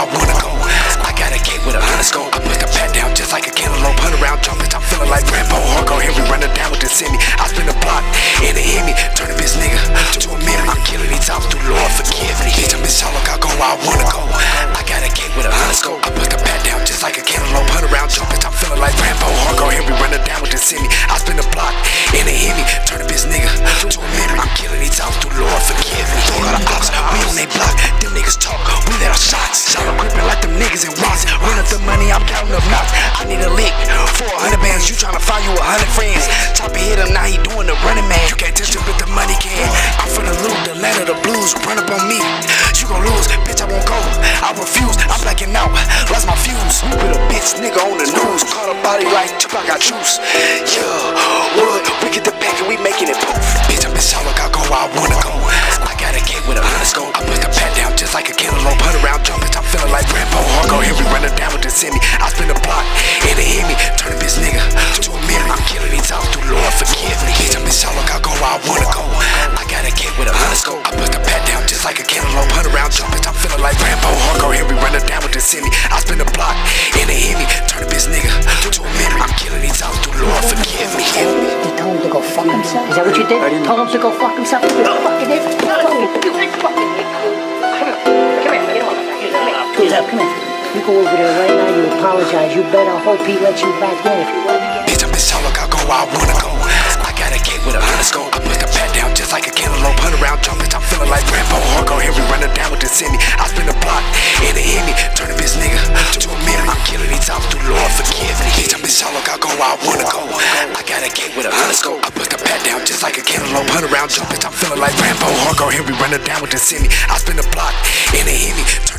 I wanna go. I got a gate with a underscore. I put the pad down just like a cantaloupe. 100 round trumpets, I'm feeling like Rambo. Hardcore Henry running down with the semi. I spin the block and they hit me. Turn a bitch nigga to a memory. I'm killing these times through Lord forgive me. Bitch, I'm in solo, I go where I wanna go. I got a gate with a underscore. I put the pad down just like a cantaloupe. 100 round trumpets, I'm feeling like Rambo. Hardcore Henry running down with the semi. I spin the block and they hit me. Turn a bitch nigga to a memory. I'm killing these times through Lord forgive me. Throw out the ops, we on they block. Them niggas talk, we let our shots. Shout out gripping like them niggas in Watts. Run up the money, I'm counting up knots. I need a lick for 100 bands. You tryna find you 100 friends. Chopper hit him, now he doing the running man. You can't touch him with the money can. I'm finna loot the land of the blues. Run up on me, you gon' lose. Bitch, I won't go, I refuse. I'm blacking out, lost my fuse. With a bitch nigga on the news. Caught a body like Tupac got juice. Yeah, wood, we get the back and we making it poof. Bitch, I'm in solo, I go where I wanna go. I got a gate with a underscore. I put the pad down just like a cantaloupe. 100 round trumpets, I'm feeling like Rambo. Hardcore Henry running down with the semi. I spin the block and they hit me. Turn a bitch nigga to a mirror. I'm killing these times through Lord forgive me. Bitch, I'm in solo, I go where I wanna go. I got a gate with a underscore. I put the pad down just like a cantaloupe. 100 round trumpets, I'm feeling like Rambo. Hardcore Henry running down with the semi. I spin the block and they hit me. Turn a bitch nigga to a mirror. I'm killing these times through Lord forgive me. You told him to go fuck himself? Is that what you did? Told him to go fuck himself? You fucking it. Come here. You go over there right now, you apologize. You better hope he lets you back in if you want to get. Bitch, I'm in solo, I go where I wanna go. I got a gate with a underscore. I put the pad down just like a cantaloupe. 100 round trumpets, I'm feeling like Rambo. Hardcore Henry running down with the semi. I spin the block and they hit me. Turn a bitch nigga to a mirror. I'm killing these times through Lord forgive me. Bitch, I'm in solo, I go where I wanna go. I got a gate with a underscore. I put the pad down just like a cantaloupe. 100 round trumpets, I'm feeling like Rambo. Hardcore Henry running down with the semi. I spin the block and they hit me.